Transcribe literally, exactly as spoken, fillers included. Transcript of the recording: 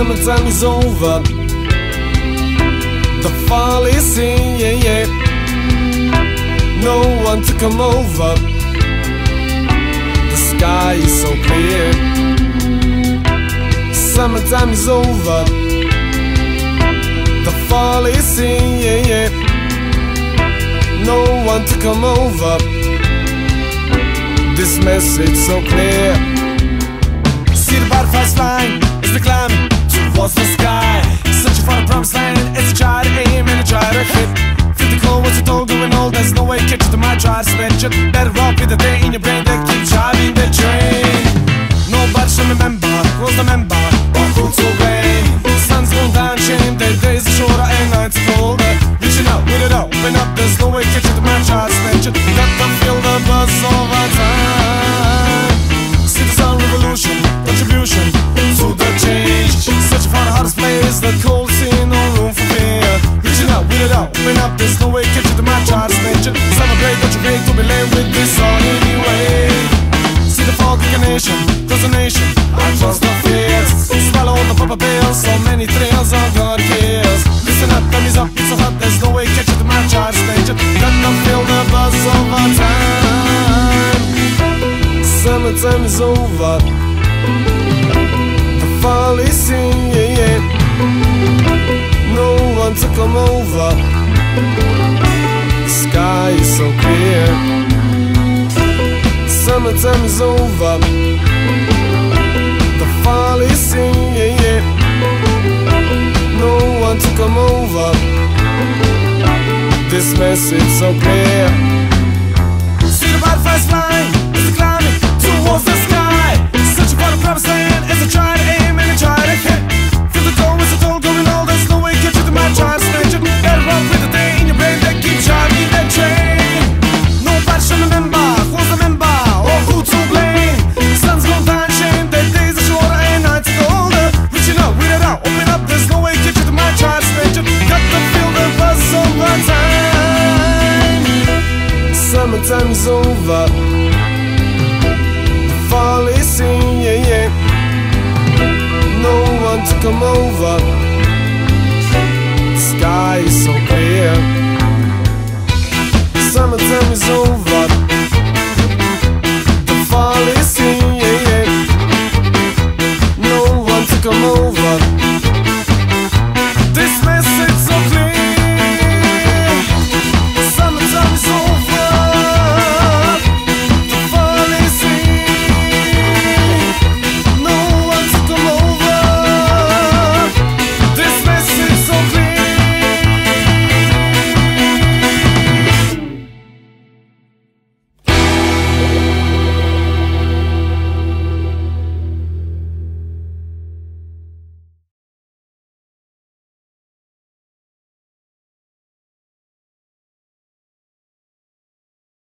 Summertime is over, the fall is in, yeah, yeah. No one to come over, the sky is so clear. Summertime is over, the fall is in, yeah, yeah. No one to come over, this message so clear. See the butterflies flying as they climb towards the sky, searching for the promised land as they try to aim and they try to hit. Feel the cold, what's it all going on? There's no way catch it, might try to snatch it. Better off with the day in your brain that keeps driving the train. Nobody should remember, who's the member, or who's to blame. Sun's going down, shame, the days are shorter and nights are colder. Reaching out, with it out, open up, there's no way catch it, might try to snatch it. Got to feel the buzz over time. See the sound revolution, contribution to the change. Searching for the hardest place, the cold scene, no room for fear. Reaching out, with it out, open up, there's no way catch it, the might try to snatch it. Celebrate, don't you hate to be late with this song anyway. See the fog nation, cause the nation, I trust the fears. Swallow the papa bills, so many thrills, oh God cares. Listen up, time is up, it's so hot, there's no way catch it, the might try to snatch it. Got to feel the buzz over time. Summertime is over, the fall is in, yeah, yeah. No one to come over, the sky is so clear. Summertime is over, the fall is in, yeah, yeah. No one to come over, this message so clear. See the butterflies flying as they climbing towards the sky, searching for the promised land as they try to aim and they try to hit. Feel the door as the door going all, there's no way catch it, they might try to snatch it. Better off with the day in your brain that keeps driving that train. Nobody should remember, who's the member, or who to blame. Sun's gone down, shame, the days are shorter and nights are colder. Reaching out, with it out, open up, there's no way catch it, they might try to snatch it. Got to feel the buzz over time. Summertime is over, the fall is in, yeah, yeah. No one to come over, the sky is so clear. Summertime